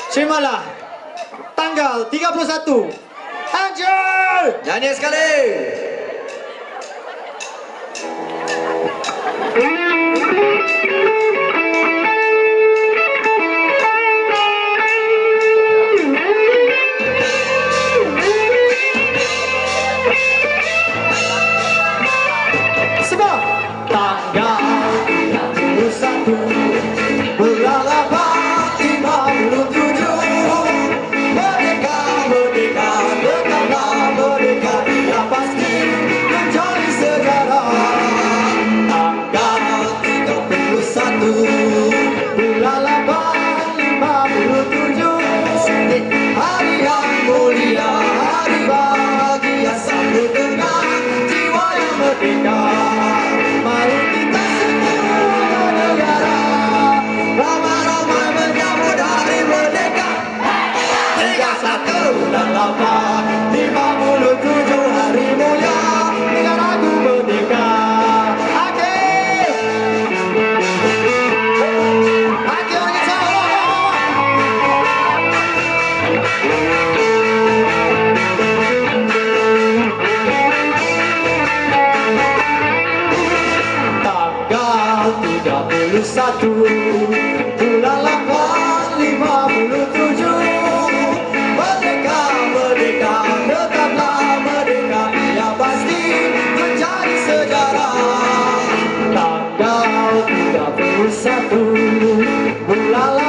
Terimalah tanggal 31 Anjir! Nyanyi sekali. Sebab tanggal 31 bulan 857 Merdeka, merdeka, dekatlah merdeka, ia pasti menjadi sejarah. Tanggal 31 bulan 857 hari yang mulia, hari bahagia, sambut dengan jiwa yang merdeka. Mari kita semua negara ramai-ramai menyambut hari merdeka. 31 bulan 857 hari mulia dengan lagu merdeka. Tanggal 31 bulan 857 Merdeka, merdeka, tetaplah merdeka, ia pasti menjadi sejarah. Tanggal 31 bulan